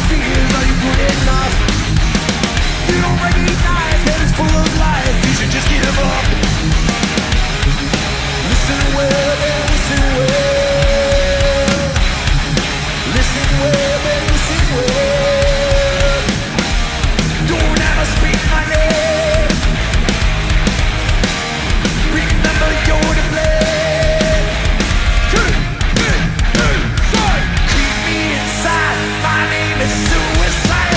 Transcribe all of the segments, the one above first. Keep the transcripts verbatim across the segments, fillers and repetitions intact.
fears, are you good enough? You don't recognize that it's full of life, you should just give up. Listen well, man, listen well. Listen well, man, listen well. Don't ever speak my name. Remember you're to blame. Keep me inside, my name is suicide.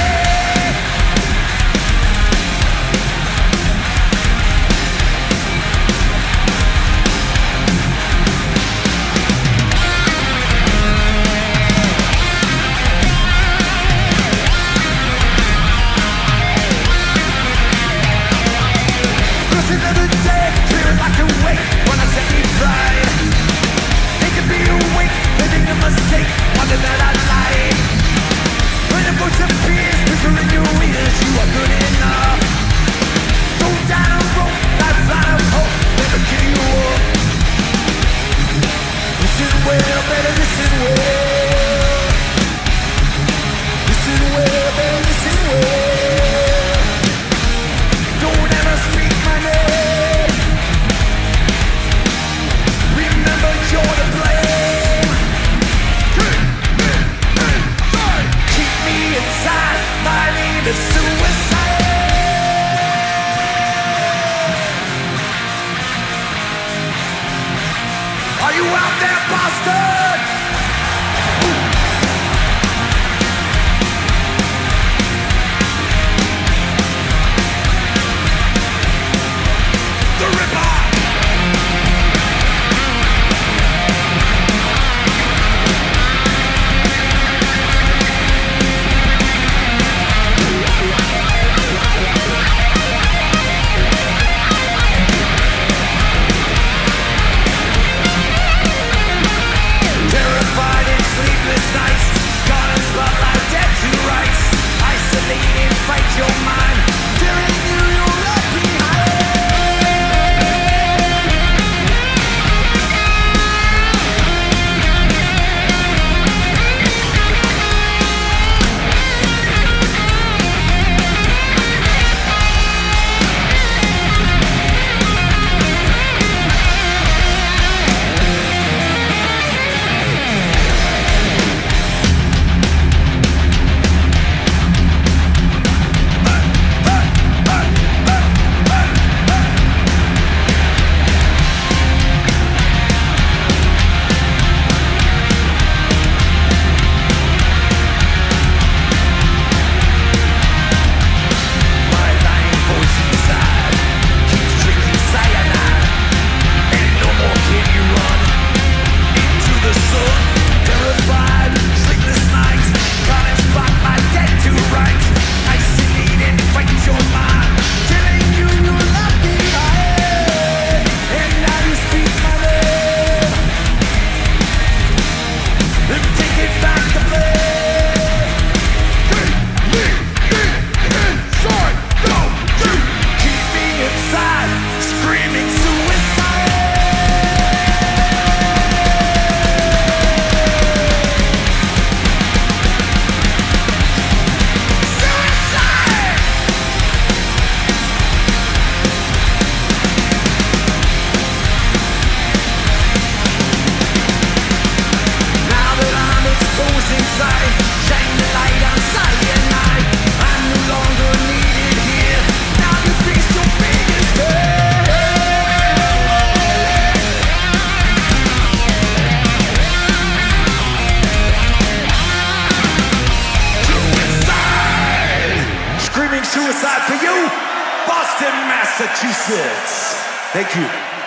Another day, clear like a wake when I set me fly. They could be awake, living a mistake, wonder that I lie. When the voice appears, whisper in your ears, you are good enough. Go down a road, lifeline of hope, never give you up. Listen well, better listen well. Listen well, better listen well. Don't ever speak my name. Remember you're to blame. Keep me inside, my name is suicide. Are you out there, bastard? The Ripper! Terrified in sleepless nights, gone and spotlight dead to rights. Isolating, fight your mind, telling you you're left behind. Suicide for you, Boston, Massachusetts. Thank you.